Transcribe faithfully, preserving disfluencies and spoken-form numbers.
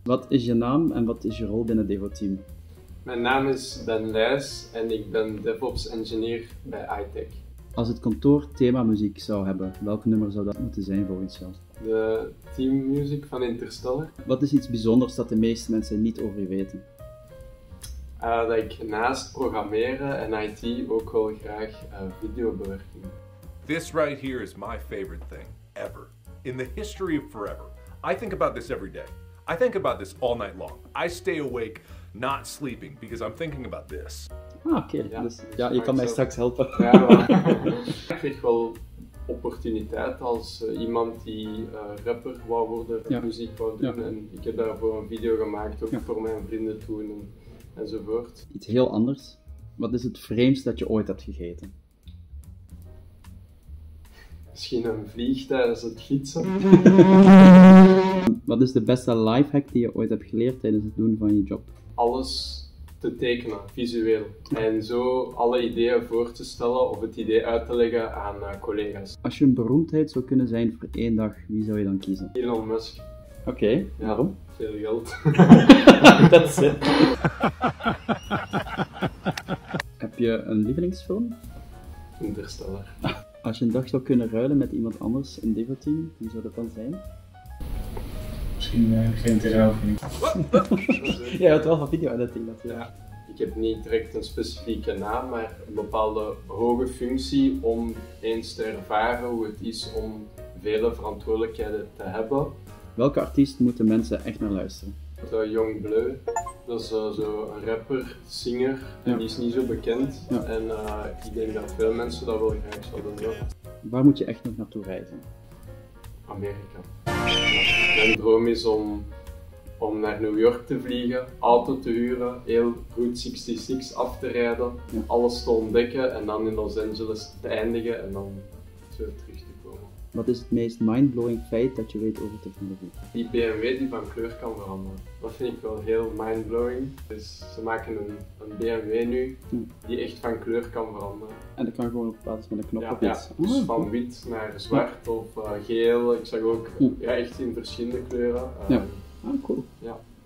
Wat is je naam en wat is je rol binnen Devoteam? Mijn naam is Ben Leijs en ik ben DevOps engineer bij iTech. Als het kantoor themamuziek zou hebben, welk nummer zou dat moeten zijn volgens jou? De teammuziek van Interstellar. Wat is iets bijzonders dat de meeste mensen niet over je weten? Uh, dat ik naast programmeren en I T ook wel graag uh, videobewerking. This right here is my favorite thing ever. In the history of forever. I think about this every day. I think about this all night long. I stay awake, not sleeping, because I'm thinking about this. Ah, oké. Okay. Ja, Dus, dus ja, je kan mij zelf... straks helpen. Ja, wel. Ik kreeg wel opportuniteit als uh, iemand die uh, rapper wou worden, ja. muziek wou doen. Ja. En ik heb daarvoor een video gemaakt, ook ja. voor mijn vrienden toen en, enzovoort. Iets heel anders. Wat is het vreemdste dat je ooit hebt gegeten? Misschien een vlieg tijdens het fietsen. Wat is de beste lifehack die je ooit hebt geleerd tijdens het doen van je job? Alles te tekenen, visueel. En zo alle ideeën voor te stellen of het idee uit te leggen aan uh, collega's. Als je een beroemdheid zou kunnen zijn voor één dag, wie zou je dan kiezen? Elon Musk. Oké, okay, ja, waarom? Veel geld. Dat is het. Heb je een lievelingsfilm? Interstellar. Als je een dag zou kunnen ruilen met iemand anders in Devoteam, wie zou dat dan zijn? Misschien uh, geen terwijl, vind ik. Ja, het wel van video-editing natuurlijk. Ja. Ik heb niet direct een specifieke naam, maar een bepaalde hoge functie om eens te ervaren hoe het is om vele verantwoordelijkheden te hebben. Welke artiest moeten mensen echt naar luisteren? Uh, Young Bleu, dat is uh, zo een rapper, singer, ja. Die is niet zo bekend. Ja. En uh, ik denk dat veel mensen dat wel graag zouden doen. Waar moet je echt nog naartoe reizen? Amerika. Mijn droom is om, om naar New York te vliegen, auto te huren, heel Route zesenzestig af te rijden, ja. Alles te ontdekken en dan in Los Angeles te eindigen en dan zo terug te komen. Wat is het meest mindblowing feit dat je weet over technologie? Die B M W die van kleur kan veranderen. Dat vind ik wel heel mindblowing. Dus ze maken een, een B M W nu die echt van kleur kan veranderen. En dat kan gewoon op basis van een knop ja, op iets? Ja, dus oh, van wit naar zwart ja. of uh, geel. Ik zag ook ja, echt in verschillende kleuren. Uh, ja. Ah, cool. Ja.